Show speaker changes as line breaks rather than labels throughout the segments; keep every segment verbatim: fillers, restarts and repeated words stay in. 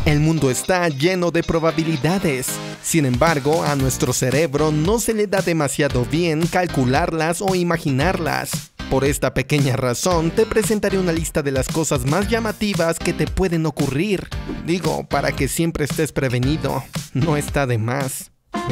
El mundo está lleno de probabilidades. Sin embargo, a nuestro cerebro no se le da demasiado bien calcularlas o imaginarlas. Por esta pequeña razón, te presentaré una lista de las cosas más llamativas que te pueden ocurrir. Digo, para que siempre estés prevenido. No está de más.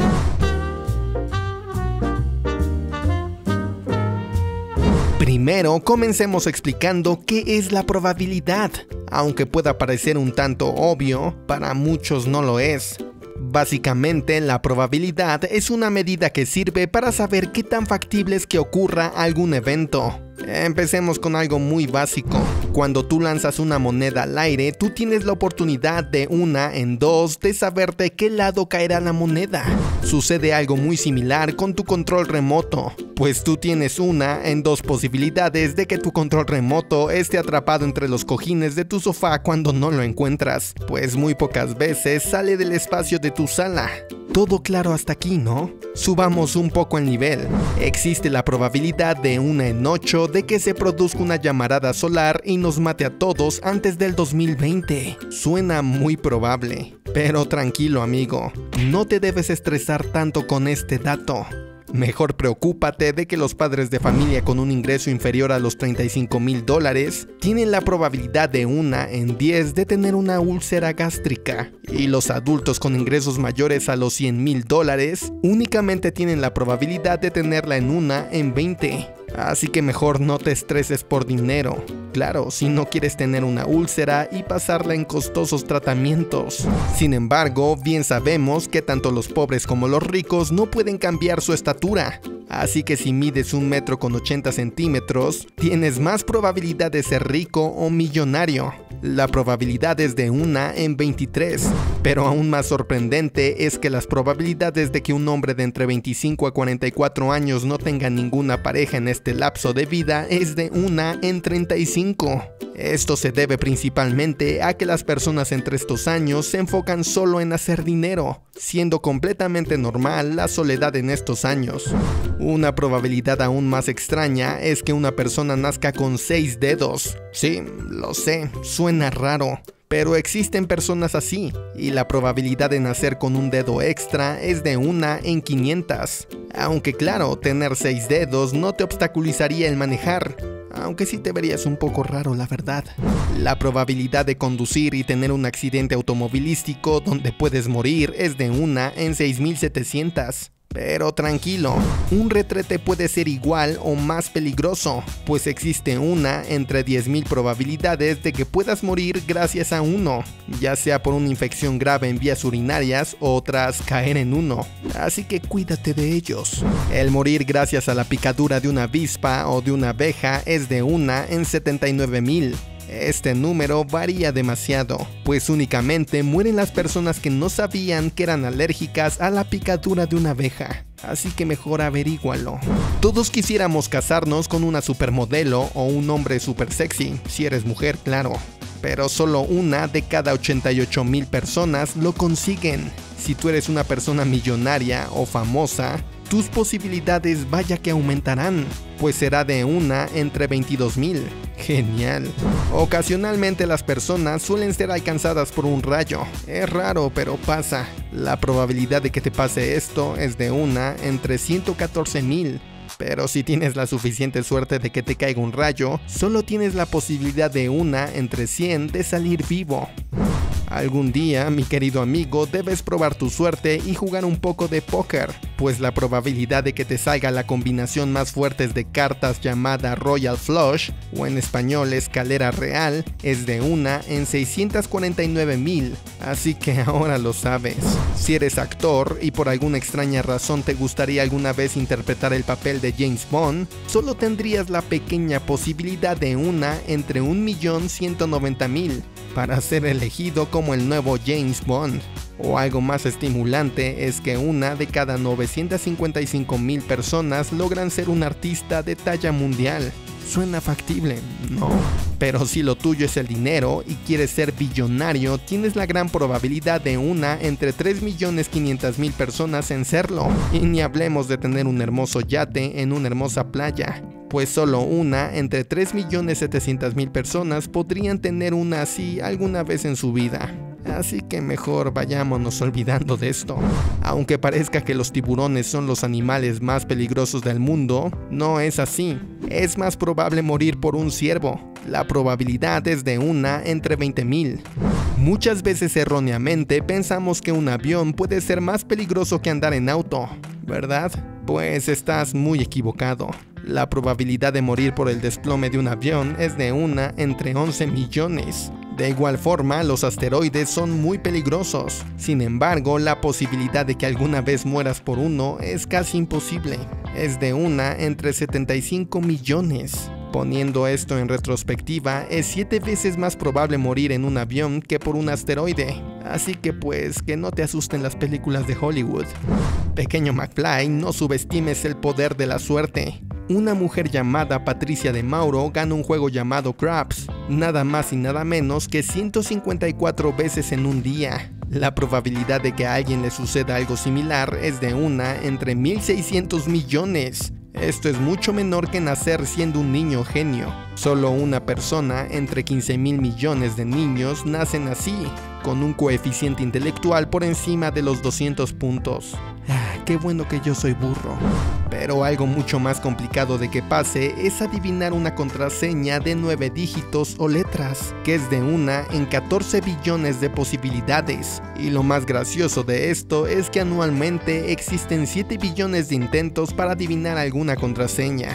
Primero, comencemos explicando qué es la probabilidad. Aunque pueda parecer un tanto obvio, para muchos no lo es. Básicamente, la probabilidad es una medida que sirve para saber qué tan factible es que ocurra algún evento. Empecemos con algo muy básico. Cuando tú lanzas una moneda al aire, tú tienes la oportunidad de una en dos de saber de qué lado caerá la moneda. Sucede algo muy similar con tu control remoto, pues tú tienes una en dos posibilidades de que tu control remoto esté atrapado entre los cojines de tu sofá cuando no lo encuentras, pues muy pocas veces sale del espacio de tu sala. Todo claro hasta aquí, ¿no? Subamos un poco el nivel. Existe la probabilidad de una en ocho de que se produzca una llamarada solar y nos mate a todos antes del dos mil veinte. Suena muy probable. Pero tranquilo, amigo, no te debes estresar tanto con este dato. Mejor preocúpate de que los padres de familia con un ingreso inferior a los treinta y cinco mil dólares tienen la probabilidad de una en diez de tener una úlcera gástrica, y los adultos con ingresos mayores a los cien mil dólares únicamente tienen la probabilidad de tenerla en una en veinte. Así que mejor no te estreses por dinero. Claro, si no quieres tener una úlcera y pasarla en costosos tratamientos. Sin embargo, bien sabemos que tanto los pobres como los ricos no pueden cambiar su estatura. Así que si mides un metro con ochenta centímetros, tienes más probabilidad de ser rico o millonario. La probabilidad es de una en veintitrés. Pero aún más sorprendente es que las probabilidades de que un hombre de entre veinticinco a cuarenta y cuatro años no tenga ninguna pareja en este lapso de vida es de una en treinta y cinco. Esto se debe principalmente a que las personas entre estos años se enfocan solo en hacer dinero, siendo completamente normal la soledad en estos años. Una probabilidad aún más extraña es que una persona nazca con seis dedos. Sí, lo sé, suena raro, pero existen personas así, y la probabilidad de nacer con un dedo extra es de una en quinientas. Aunque claro, tener seis dedos no te obstaculizaría el manejar, aunque sí te verías un poco raro, la verdad. La probabilidad de conducir y tener un accidente automovilístico donde puedes morir es de una en seis mil setecientas. Pero tranquilo, un retrete puede ser igual o más peligroso, pues existe una entre diez mil probabilidades de que puedas morir gracias a uno, ya sea por una infección grave en vías urinarias o tras caer en uno, así que cuídate de ellos. El morir gracias a la picadura de una avispa o de una abeja es de una en setenta y nueve mil. Este número varía demasiado, pues únicamente mueren las personas que no sabían que eran alérgicas a la picadura de una abeja, así que mejor averígualo. Todos quisiéramos casarnos con una supermodelo o un hombre super sexy, si eres mujer, claro, pero solo una de cada ochenta y ocho mil personas lo consiguen. Si tú eres una persona millonaria o famosa, tus posibilidades vaya que aumentarán, pues será de una entre veintidós mil. Genial. Ocasionalmente las personas suelen ser alcanzadas por un rayo. Es raro, pero pasa. La probabilidad de que te pase esto es de una entre ciento catorce mil. Pero si tienes la suficiente suerte de que te caiga un rayo, solo tienes la posibilidad de una entre cien de salir vivo. Algún día, mi querido amigo, debes probar tu suerte y jugar un poco de póker, pues la probabilidad de que te salga la combinación más fuerte de cartas llamada Royal Flush, o en español escalera real, es de una en seiscientos cuarenta y nueve mil, así que ahora lo sabes. Si eres actor y por alguna extraña razón te gustaría alguna vez interpretar el papel de James Bond, solo tendrías la pequeña posibilidad de una entre un millón ciento noventa mil para ser elegido como el nuevo James Bond. O algo más estimulante es que una de cada novecientos cincuenta y cinco mil personas logran ser un artista de talla mundial. Suena factible, ¿no? Pero si lo tuyo es el dinero y quieres ser billonario, tienes la gran probabilidad de una entre tres millones quinientas mil personas en serlo. Y ni hablemos de tener un hermoso yate en una hermosa playa, pues solo una entre tres millones setecientas mil personas podrían tener una así alguna vez en su vida. así que mejor vayámonos olvidando de esto. Aunque parezca que los tiburones son los animales más peligrosos del mundo, no es así. Es más probable morir por un ciervo. La probabilidad es de una entre veinte mil. Muchas veces erróneamente pensamos que un avión puede ser más peligroso que andar en auto, ¿verdad? Pues estás muy equivocado. La probabilidad de morir por el desplome de un avión es de una entre once millones. De igual forma, los asteroides son muy peligrosos. Sin embargo, la posibilidad de que alguna vez mueras por uno es casi imposible. Es de una entre setenta y cinco millones. Poniendo esto en retrospectiva, es siete veces más probable morir en un avión que por un asteroide. Así que pues, que no te asusten las películas de Hollywood. Pequeño McFly, no subestimes el poder de la suerte. Una mujer llamada Patricia de Mauro gana un juego llamado Craps, nada más y nada menos que ciento cincuenta y cuatro veces en un día. La probabilidad de que a alguien le suceda algo similar es de una entre mil seiscientos millones. Esto es mucho menor que nacer siendo un niño genio. Solo una persona entre quince mil millones de niños nacen así, con un coeficiente intelectual por encima de los doscientos puntos. Ah, qué bueno que yo soy burro. Pero algo mucho más complicado de que pase es adivinar una contraseña de nueve dígitos o letras, que es de una en catorce billones de posibilidades. Y lo más gracioso de esto es que anualmente existen siete billones de intentos para adivinar alguna contraseña.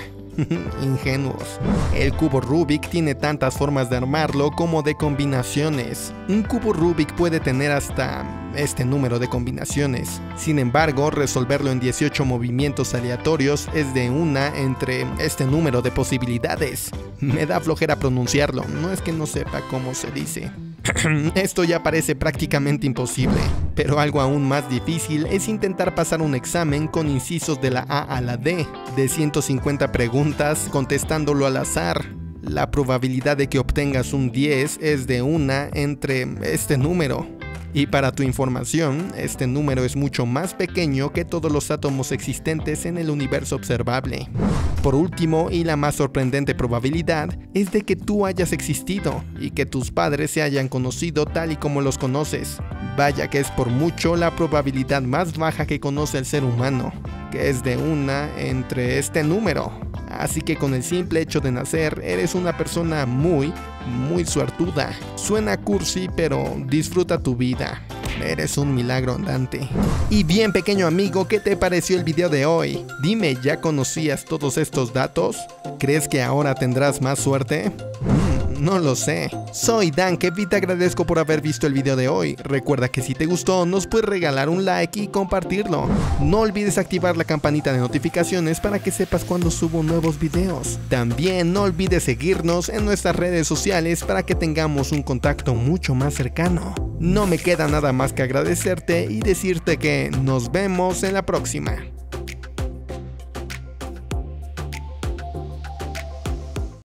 Ingenuos. El cubo Rubik tiene tantas formas de armarlo como de combinaciones. Un cubo Rubik puede tener hasta este número de combinaciones. Sin embargo, resolverlo en dieciocho movimientos aleatorios es de una entre este número de posibilidades. Me da flojera pronunciarlo, no es que no sepa cómo se dice. Esto ya parece prácticamente imposible, pero algo aún más difícil es intentar pasar un examen con incisos de la A a la D, de ciento cincuenta preguntas contestándolo al azar. La probabilidad de que obtengas un diez es de una entre este número. Y para tu información, este número es mucho más pequeño que todos los átomos existentes en el universo observable. Por último, y la más sorprendente probabilidad, es de que tú hayas existido y que tus padres se hayan conocido tal y como los conoces. Vaya que es por mucho la probabilidad más baja que conoce el ser humano, que es de una entre este número. Así que con el simple hecho de nacer, eres una persona muy, muy suertuda. Suena cursi, pero disfruta tu vida. Eres un milagro andante. Y bien, pequeño amigo, ¿qué te pareció el video de hoy? Dime, ¿ya conocías todos estos datos? ¿Crees que ahora tendrás más suerte? Mm, no lo sé. Soy Dan Kev y te agradezco por haber visto el video de hoy. Recuerda que si te gustó, nos puedes regalar un like y compartirlo. No olvides activar la campanita de notificaciones para que sepas cuando subo nuevos videos. También no olvides seguirnos en nuestras redes sociales para que tengamos un contacto mucho más cercano. No me queda nada más que agradecerte y decirte que nos vemos en la próxima.